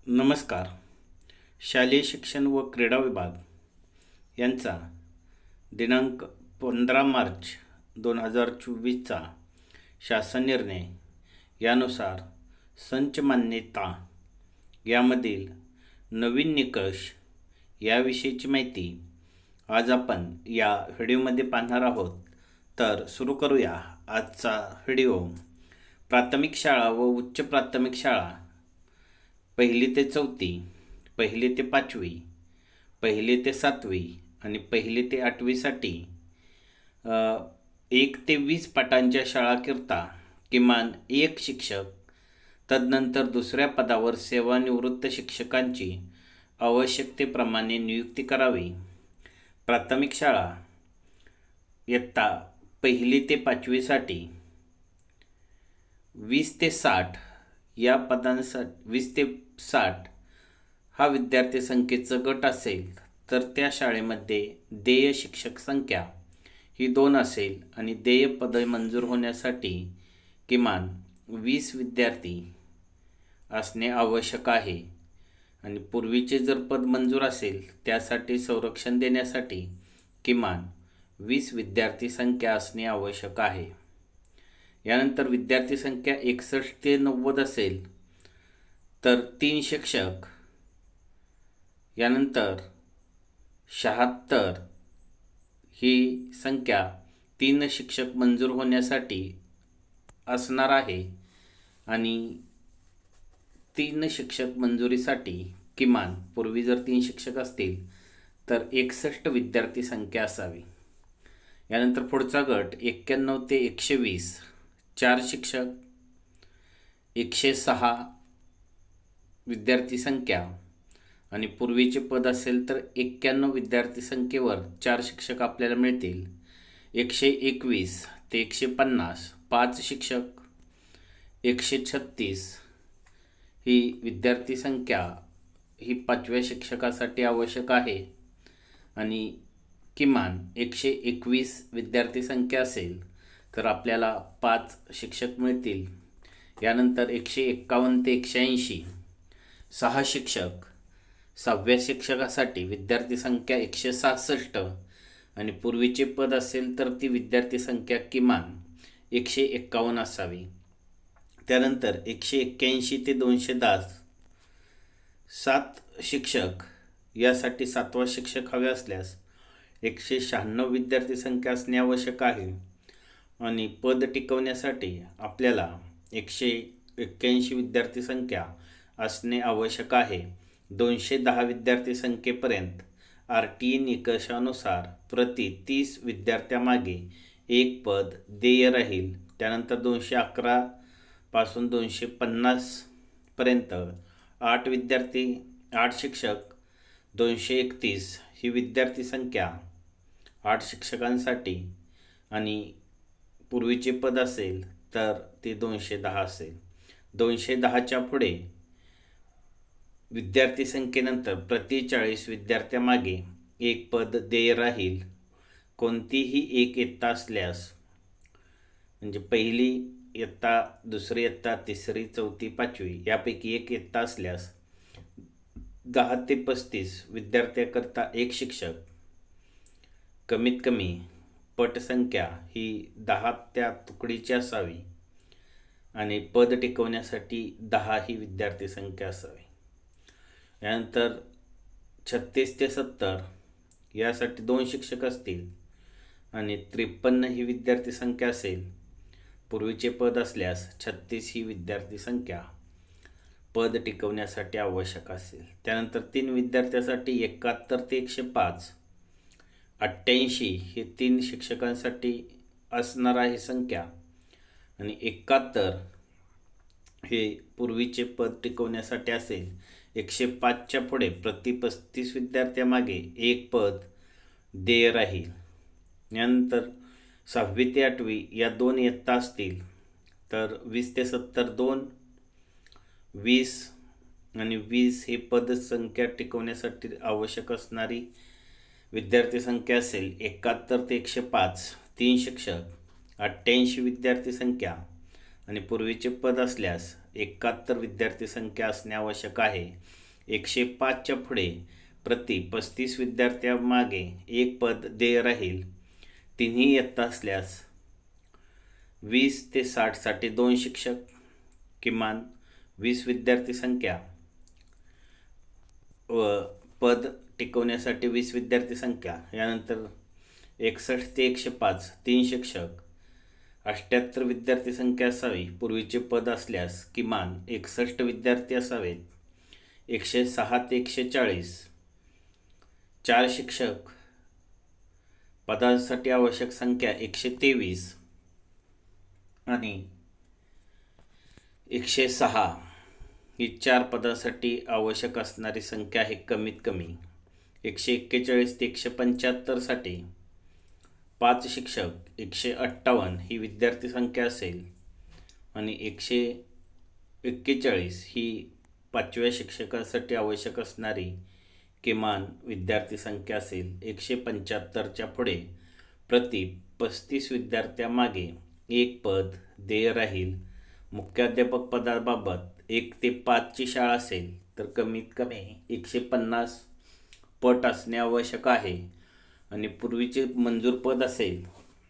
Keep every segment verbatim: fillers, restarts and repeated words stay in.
नमस्कार. शालेय शिक्षण व क्रीडा विभाग यांचा दिनांक पंधरा मार्च दोन हजार चोवीसचा शासन निर्णय यानुसार संच मान्यता यामधील नवीन निकष याविषयीची माहिती आज आपण या व्हिडिओमध्ये पाहणार आहोत. तर सुरू करूया आजचा व्हिडिओ. प्राथमिक शाळा व उच्च प्राथमिक शाळा पहिली ते चौथी, पहिली ते पाचवी, पहिली ते सातवी आणि पहिली ते आठवीसाठी एक ते वीस पाठांच्या शाळाकरिता किमान एक शिक्षक, तदनंतर दुसऱ्या पदावर सेवानिवृत्त शिक्षकांची आवश्यकतेप्रमाणे नियुक्ती करावी. प्राथमिक शाळा इयत्ता पहिली ते पाचवीसाठी वीस ते साठ या पदांसाठी वीस ते साठ हा विद्यार्थी संख्येचा गट असेल तर त्या शाळेमध्ये देय शिक्षक संख्या ही दोन असेल आणि देय पद मंजूर होण्यासाठी किमान वीस विद्यार्थी असणे आवश्यक आहे. आणि पूर्वीचे जर पद मंजूर असेल त्यासाठी संरक्षण देण्यासाठी किमान वीस विद्यार्थी संख्या असणे आवश्यक आहे. यानंतर विद्यार्थी संख्या एकसष्ट ते नव्वद असेल तर तीन शिक्षक, यानंतर शहात्तर ही संख्या तीन शिक्षक मंजूर होण्यासाठी असणार आहे. आणि तीन शिक्षक मंजुरीसाठी किमान पूर्वी जर तीन शिक्षक असतील तर एकसष्ट विद्यार्थी संख्या असावी. यानंतर पुढचा गट एक्क्याण्णव ते एकशे वीस, चार शिक्षक, एकशे सहा विद्यार्थी संख्या आणि पूर्वीचे पद असेल तर एक्क्याण्णव विद्यार्थी संख्येवर चार शिक्षक आपल्याला मिळतील. एकशे एकवीस ते एकशे पन्नास, पाच शिक्षक, एकशे छत्तीस ही विद्यार्थी संख्या ही पाचव्या शिक्षकासाठी आवश्यक आहे. आणि किमान एकशे एकवीस विद्यार्थी संख्या असेल तर आपल्याला पाच शिक्षक मिळतील. यानंतर एकशे एक्कावन्न ते एकशे ऐंशी, सहा शिक्षक, सहाव्या शिक्षकासाठी विद्यार्थी संख्या एकशे सहासष्ट आणि पूर्वीचे पद असेल तर ती विद्यार्थी संख्या किमान एकशे एक्कावन्न असावी. त्यानंतर एकशे एक्क्याऐंशी ते दोनशे दहा, सात शिक्षक, यासाठी सातवा शिक्षक हवे असल्यास एकशे शहाण्णव विद्यार्थी संख्या असणे आवश्यक आहे. आणि पद टिकवण्यासाठी आपल्याला एकशे एक्क्याऐंशी विद्यार्थी संख्या असणे आवश्यक आहे. दोनशे दहा विद्यार्थी संख्येपर्यंत आर टी ई निकषानुसार प्रति तीस विद्यार्थ्यामागे एक पद देय राहील. त्यानंतर दोनशे अकरा पासून दोनशे पन्नासपर्यंत आठ विद्यार्थी आठ शिक्षक, दोनशे एकतीस ही विद्यार्थी संख्या आठ शिक्षकांसाठी आणि पूर्वीचे पद असेल तर ते दोनशे दहा असेल. दोनशे दहाच्या पुढे विद्यार्थी संख्येनंतर प्रति चाळीस विद्यार्थ्यामागे एक पद देय राहील. कोणतीही एक इयत्ता असल्यास म्हणजे पहिली इयत्ता, दुसरी इयत्ता, तिसरी, चौथी, पाचवी यापैकी एक इयत्ता असल्यास दहा ते पस्तीस विद्यार्थ्याकरता एक शिक्षक, कमीत कमी पटसंख्या ही दहा त्या तुकडीची असावी आणि पद टिकवण्यासाठी दहा ही विद्यार्थी संख्या असावी. यानंतर छत्तीस ते सत्तर यासाठी दोन शिक्षक असतील आणि त्रेपन्न ही विद्यार्थी संख्या असेल. पूर्वीचे पद असल्यास छत्तीस ही विद्यार्थी संख्या पद टिकवण्यासाठी आवश्यक असेल. त्यानंतर तीन विद्यार्थ्यासाठी एकाहत्तर ते एकशे पाच, अठ्ठ्याऐंशी हे तीन शिक्षकांसाठी असणार आहे संख्या आणि एकाहत्तर हे पूर्वीचे पद टिकवण्यासाठी असेल. एकशे पाचच्या पुढे प्रति पस्तीस विद्यार्थ्यामागे एक पद देय राहील. यानंतर सहावी ते आठवी या दोन इयत्ता असतील तर वीस ते सत्तर दोन, वीस आणि वीस हे पद संख्या टिकवण्यासाठी आवश्यक असणारी विद्यार्थी संख्या असेल. एकाहत्तर ते एकशे पाच तीन शिक्षक, अठ्ठ्याऐंशी विद्यार्थी संख्या आणि पूर्वीचे पद असल्यास एकाहत्तर विद्यार्थी संख्या असणे आवश्यक आहे. एकशे पाचच्या पुढे प्रति पस्तीस विद्यार्थ्यामागे एक पद देय राहील. तिन्ही इयत्ता असल्यास वीस ते साठसाठी दोन शिक्षक, किमान वीस विद्यार्थी संख्या व पद टिकवण्यासाठी वीस विद्यार्थी संख्या. यानंतर एकसष्ट ते एकशे पाच तीन शिक्षक, अठ्ठ्याहत्तर विद्यार्थी संख्या असावी. पूर्वीचे पद असल्यास किमान एकसष्ट विद्यार्थी असावेत. एकशे सहा ते एकशे चाळीस चार शिक्षक, पदांसाठी आवश्यक संख्या एकशे तेवीस आणि एकशे सहा ही चार पदासाठी आवश्यक असणारी संख्या आहे कमीत कमी. एकशे एक्केचाळीस ते एकशे पंच्याहत्तरसाठी पाच शिक्षक, एकशे अठ्ठावन्न ही विद्यार्थी संख्या असेल आणि एकशे एक्केचाळीस ही पाचव्या शिक्षकासाठी आवश्यक असणारी किमान विद्यार्थी संख्या असेल. एकशे पंच्याहत्तरच्या पुढे प्रति पस्तीस विद्यार्थ्यामागे एक पद देय राहील. मुख्याध्यापक पदाबाबत एक ते पाचची शाळा असेल तर कमीत कमी एकशे पन्नास पट असणे आवश्यक आहे आणि पूर्वीचे मंजूर पद असेल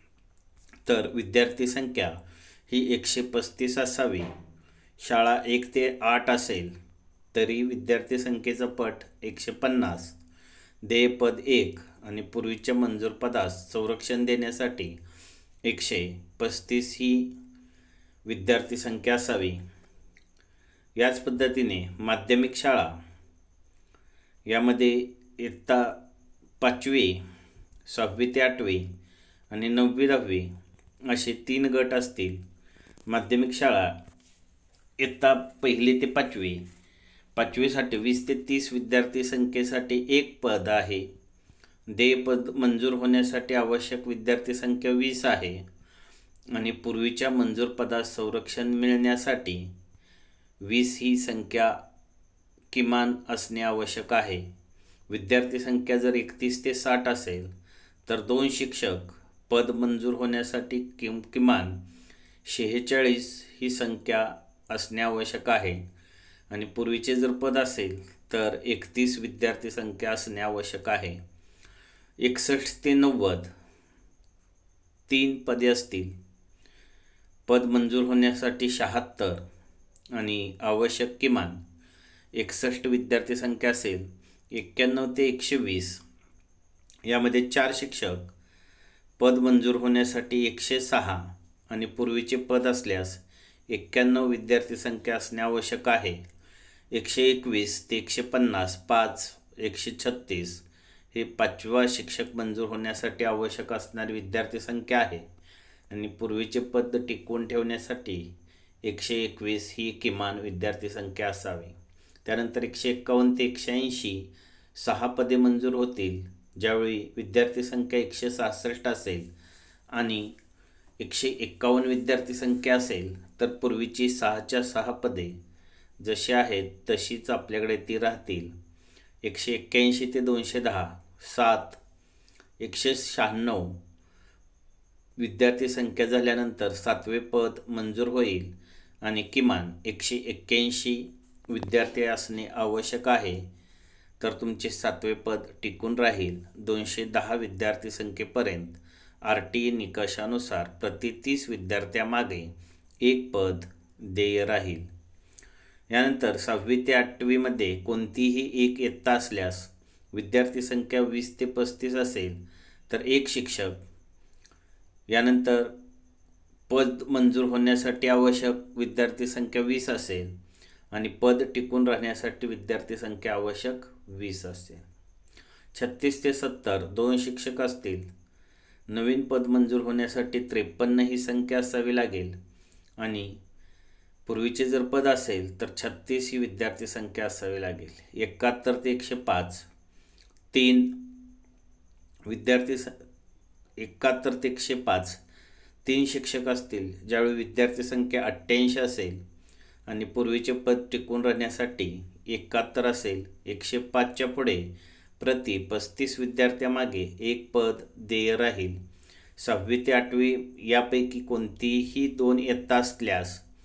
तर विद्यार्थी संख्या ही एकशे पस्तीस असावी. शाळा एक ते आठ असेल तरी विद्यार्थी संख्येचा पट एकशे पन्नास, देय पद एक आणि पूर्वीच्या मंजूर पदास संरक्षण देण्यासाठी एकशे पस्तीस ही विद्यार्थी संख्या असावी. याच पद्धतीने माध्यमिक शाळा यामध्ये इयत्ता पाचवी, सहावी ते आठवी आणि नववी दहावी असे तीन गट असतील. माध्यमिक शाळा इयत्ता पहिली ते पाचवी, पाचवीसाठी वीस ते तीस विद्यार्थी संख्येसाठी एक पद आहे. देय पद मंजूर होण्यासाठी आवश्यक विद्यार्थी संख्या वीस आहे आणि पूर्वीच्या मंजूर पदास संरक्षण मिळण्यासाठी वीस ही संख्या किमान असणे आवश्यक आहे. विद्यार्थी संख्या जर एकतीस ते साठ असेल तर दोन शिक्षक, पद मंजूर होण्यासाठी किम किमान शेहेचाळीस ही संख्या असणे आवश्यक आहे आणि पूर्वीचे जर पद असेल तर एकतीस विद्यार्थी संख्या असणे आवश्यक आहे. एकसष्ट ते नव्वद तीन पदे असतील. पद मंजूर होण्यासाठी शहात्तर आणि आवश्यक किमान एकसष्ट विद्यार्थी संख्या असेल. एक्क्याण्णव ते एकशे वीस यामध्ये चार शिक्षक, पद मंजूर होण्यासाठी एकशे सहा आणि पूर्वीचे पद असल्यास एक्क्याण्णव विद्यार्थी संख्या असणे आवश्यक आहे. एकशे एकवीस ते एकशे पन्नास पाच, एकशे छत्तीस हे पाचवा शिक्षक मंजूर होण्यासाठी आवश्यक असणारी विद्यार्थी संख्या आहे आणि पूर्वीचे पद टिकवून ठेवण्यासाठी एकशे एकवीस ही किमान विद्यार्थी संख्या असावी. त्यानंतर एकशे एक्कावन्न ते एकशे ऐंशी सहा पदे मंजूर होतील ज्यावेळी विद्यार्थी संख्या एकशे सहासष्ट असेल आणि एकशे एक्कावन्न विद्यार्थी संख्या असेल तर पूर्वीची सहाच्या सहा पदे जशी आहेत तशीच आपल्याकडे ती राहतील. एकशे एक्क्याऐंशी ते दोनशे दहा सात, एकशे शहाण्णव विद्यार्थी संख्या झाल्यानंतर सातवे पद मंजूर होईल आणि किमान एकशे एक्क्याऐंशी विद्यार्थी असणे आवश्यक आहे तर तुमचे सातवे पद टिकून राहील. दोनशे दहा विद्यार्थी संख्येपर्यंत आर टी ई निकषानुसार प्रति तीस विद्यार्थ्यामागे एक पद देय राहील. यानंतर सहावी ते आठवीमध्ये कोणतीही एक इयत्ता असल्यास विद्यार्थी संख्या वीस ते पस्तीस असेल तर एक शिक्षक. यानंतर पद मंजूर होण्यासाठी आवश्यक विद्यार्थी संख्या वीस असेल आणि पद टिकून राहण्यासाठी विद्यार्थी संख्या आवश्यक वीस असेल. छत्तीस ते सत्तर दोन शिक्षक असतील. नवीन पद मंजूर होण्यासाठी त्रेपन्न ही संख्या असावी लागेल आणि पूर्वीचे जर पद असेल तर छत्तीस ही विद्यार्थी संख्या असावी लागेल. एकाहत्तर ते एकशे पाच तीन विद्यार्थी स एकाहत्तर ते एकशे पाच तीन शिक्षक असतील ज्यावेळी विद्यार्थी संख्या अठ्ठ्याऐंशी असेल आणि पूर्वीचे पद टिकून राहण्यासाठी एकाहत्तर असेल. एकशे पाचच्या पुढे प्रति पस्तीस विद्यार्थ्यामागे एक पद देय राहील. सहावी ते आठवी यापैकी कोणतीही दोन इयत्ता असल्यास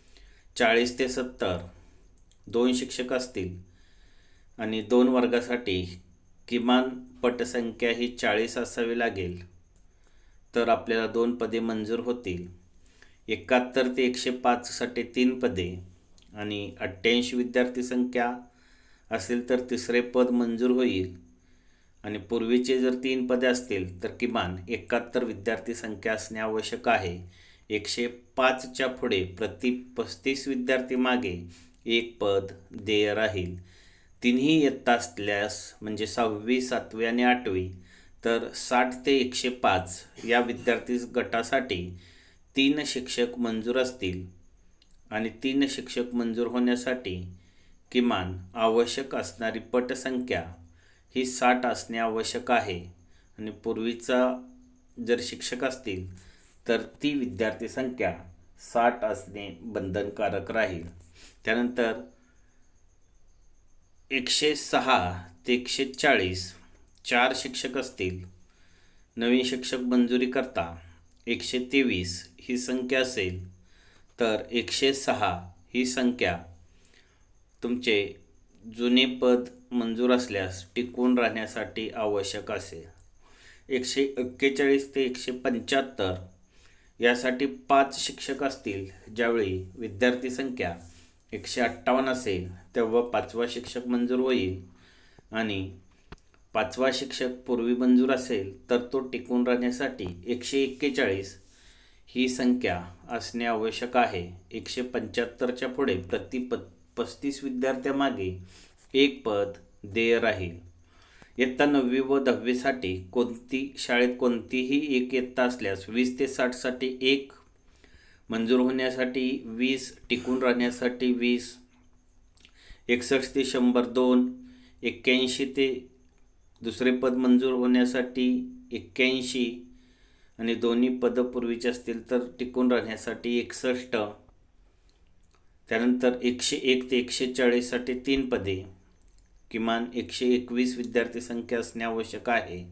चाळीस ते सत्तर दोन शिक्षक असतील आणि दोन वर्गासाठी किमान पटसंख्या ही चाळीस असावी लागेल, तर आपल्याला दोन पदे मंजूर होतील. एकाहत्तर ते एकशे पाचसाठी तीन पदे आणि अठ्ठ्याऐंशी विद्यार्थी संख्या असेल तर तिसरे पद मंजूर होईल. आणि पूर्वीचे जर तीन पदे असतील तर किमान एकाहत्तर विद्यार्थी संख्या असणे आवश्यक आहे. एकशे पाचच्या पुढे प्रति पस्तीस विद्यार्थी मागे एक पद देय राहील. तिन्ही इयत्ता असल्यास म्हणजे सहावी, सातवी आणि आठवी तर साठ ते एकशे पाच या विद्यार्थी गटासाठी तीन शिक्षक मंजूर असतील आणि तीन शिक्षक मंजूर होण्यासाठी किमान आवश्यक असणारी पटसंख्या ही साठ असणे आवश्यक आहे. आणि पूर्वीचा जर शिक्षक असतील तर ती विद्यार्थी संख्या साठ असणे बंधनकारक राहील. त्यानंतर एकशे सहा ते एकशे चाळीस चार शिक्षक असतील, नवीन शिक्षक मंजुरी करता एकशे तेवीस ही संख्या असेल तर एकशे सहा ही संख्या तुमचे जुने पद मंजूर असल्यास टिकून राहण्यासाठी आवश्यक असेल. एकशे एक्केचाळीस ते एकशे पंच्याहत्तर यासाठी पाच शिक्षक असतील. ज्यावेळी विद्यार्थी संख्या एकशे अठ्ठावन्न असेल तेव्हा पाचवा शिक्षक मंजूर होईल आणि पाचवा शिक्षक पूर्वी मंजूर असेल तर तो टिकून राहण्यासाठी एकशे एक्केचाळीस ही संख्या असणे आवश्यक आहे. एकशे पंच्याहत्तरच्या पुढे प्रति प पस्तीस विद्यार्थ्यामागे एक पद देय राहील. इयत्ता नववी व दहावीसाठी कोणती शाळेत कोणतीही एक इयत्ता असल्यास वीस ते साठसाठी एक, मंजूर होण्यासाठी वीस, टिकून राहण्यासाठी वीस, एकसष्ट ते शंभर दोन, एक्क्याऐंशी ते दुसरे पद मंजूर होण्यासाठी एक्क्याऐंशी आणि दोन्ही पदं पूर्वीचे असतील तर टिकून राहण्यासाठी एकसष्ट. त्यानंतर एकशे एक ते एकशे चाळीससाठी तीन पदे, किमान एकशे एकवीस विद्यार्थी संख्या असणे आवश्यक आहे.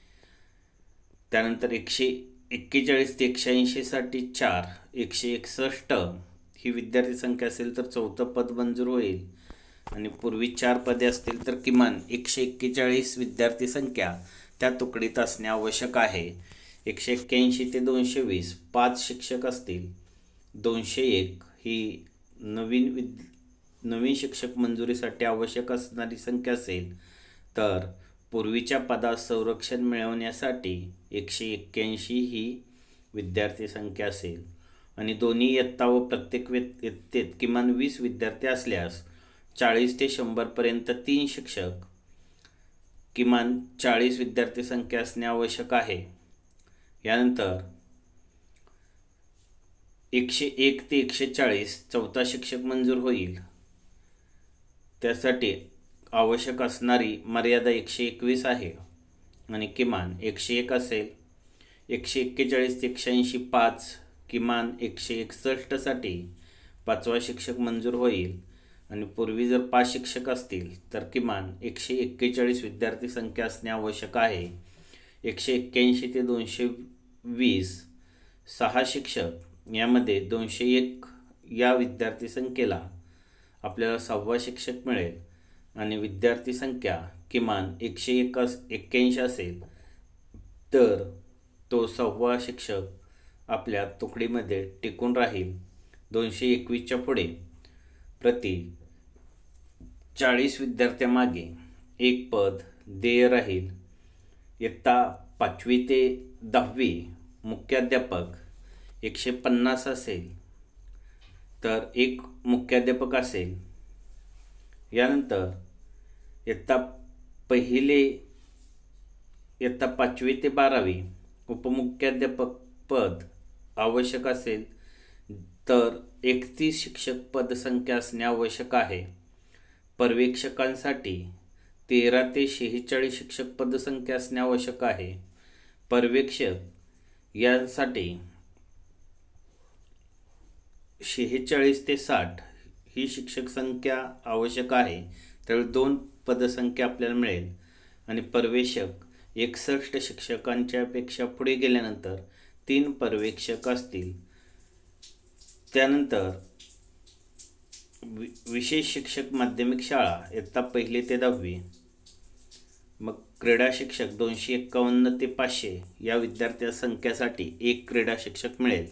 त्यानंतर एकशे एक्केचाळीस ते एकशे ऐंशीसाठी चार, एकशे एकसष्ट ही विद्यार्थी संख्या असेल तर चौथं पद मंजूर होईल. आणि पूर्वी चार पदे असतील तर किमान एकशे एक्केचाळीस विद्यार्थी संख्या त्या तुकडीत असणे आवश्यक आहे. एकशे एक्क्याऐंशी ते दोनशे वीस पाच शिक्षक असतील. दोनशे एक ही नवीन विद नवीन शिक्षक मंजुरीसाठी आवश्यक असणारी संख्या असेल तर पूर्वीच्या पदास संरक्षण मिळवण्यासाठी एकशे एक्क्याऐंशी ही विद्यार्थी संख्या असेल. आणि दोन्ही इयत्ता व प्रत्येक इयत्तेत किमान वीस विद्यार्थी असल्यास चाळीस ते शंभरपर्यंत तीन शिक्षक, किमान चाळीस विद्यार्थी संख्या असणे आवश्यक आहे. यानंतर एकशे एक ते एकशे चाळीस चौथा शिक्षक मंजूर होईल. त्यासाठी आवश्यक असणारी मर्यादा एकशे एकवीस आहे आणि किमान एकशे एक असेल. एकशे एक्केचाळीस ते एकशे ऐंशी पाच, किमान एकशे एकसष्टसाठी पाचवा शिक्षक मंजूर होईल. आणि पूर्वी जर पाच शिक्षक असतील तर किमान एकशे एक्केचाळीस विद्यार्थी संख्या असणे आवश्यक आहे. एकशे एक्क्याऐंशी ते दोनशे वीस सहा शिक्षक, यामध्ये दोनशे एक या विद्यार्थी संख्येला आपल्याला सहावा शिक्षक मिळेल आणि विद्यार्थी संख्या किमान एकशे एक एक्क्याऐंशी असेल तर तो सहावा शिक्षक आपल्या तुकडीमध्ये टिकून राहील. दोनशे एकवीसच्या पुढे प्रति चाळीस विद्यार्थ्यामागे एक पद देय राहील. इयत्ता पाचवी ते दहावी मुख्याध्यापक एकशे पन्नास असेल तर एक मुख्याध्यापक असेल. यानंतर इयत्ता पहिले इयत्ता पाचवी ते बारावी उपमुख्याध्यापक पद आवश्यक असेल तर एकतीस शिक्षक पदसंख्या असणे आवश्यक आहे. पर्यवेक्षकांसाठी तेरा ते शेहेचाळीस शिक्षक पदसंख्या असणे आवश्यक आहे. पर्यवेक्षक यांसाठी शेहेचाळीस ते साठ ही शिक्षक संख्या आवश्यक आहे. त्यावेळी दोन पदसंख्या आपल्याला मिळेल. आणि पर्यवेक्षक एकसष्ट शिक्षकांच्या पेक्षा पुढे गेल्यानंतर तीन पर्यवेक्षक असतील. त्यानंतर वि विशेष शिक्षक माध्यमिक शाळा इयत्ता पहिली ते दहावी. मग क्रीडा शिक्षक दोनशे एक्कावन्न ते पाचशे या विद्यार्थ्या संख्यासाठी एक क्रीडा शिक्षक मिळेल.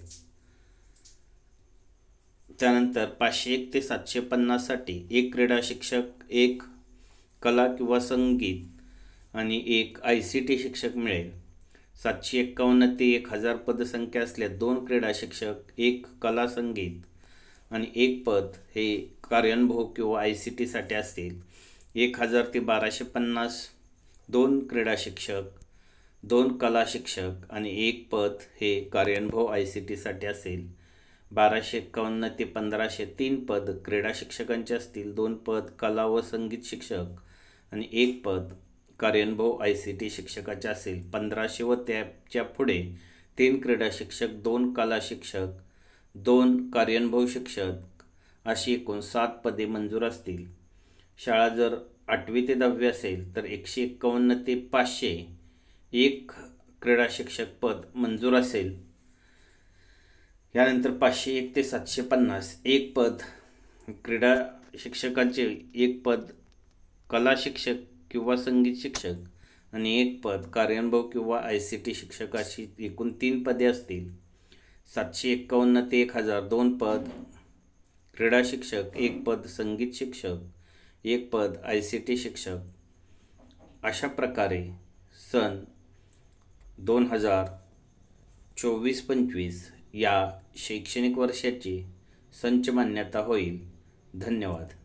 त्यानंतर पाचशे एक ते सातशे पन्नाससाठी एक क्रीडा शिक्षक, एक कला किंवा संगीत आणि एक आय सी टी शिक्षक मिळेल. सातशे एक्कावन्न ते एक हजार पदसंख्या असल्या दोन क्रीडा शिक्षक, एक कला संगीत आणि एक पद हे कार्यानुभव किंवा आय सी टीसाठी असतील. एक हजार ते बाराशे पन्नास दोन क्रीडा शिक्षक, दोन कला शिक्षक आणि एक पद हे कार्यानुभव आय सी टीसाठी असेल. बाराशे एक्कावन्न ते पंधराशे तीन पद क्रीडा शिक्षकांचे असतील, दोन पद कला व संगीत शिक्षक आणि एक पद कार्यानुभव आय सी टी शिक्षकाचे असेल. पंधराशे व त्याच्या पुढे तीन क्रीडा शिक्षक, दोन कला शिक्षक, दोन कार्यानुभव शिक्षक अशी एकूण सात पदे मंजूर असतील. शाळा जर आठवी ते दहावी असेल तर एकशे एक्कावन्न ते पाचशे एक क्रीडा शिक्षक पद मंजूर असेल. यानंतर पाचशे एक ते सातशे पन्नास एक पद क्रीडा शिक्षकांचे, एक पद कला शिक्षक किंवा संगीत शिक्षक आणि एक पद कार्यानुभव किंवा आय सी टी शिक्षक अशी एकूण तीन पदे असतील. सातशे एक्कावन्न ते एक हजार दोन पद क्रीडा शिक्षक, एक पद संगीत शिक्षक, एक पद आय सी टी शिक्षक. अशा प्रकारे सन दोन हजार चोवीस पंचवीस या शैक्षणिक वर्षाची संच मान्यता होईल. धन्यवाद.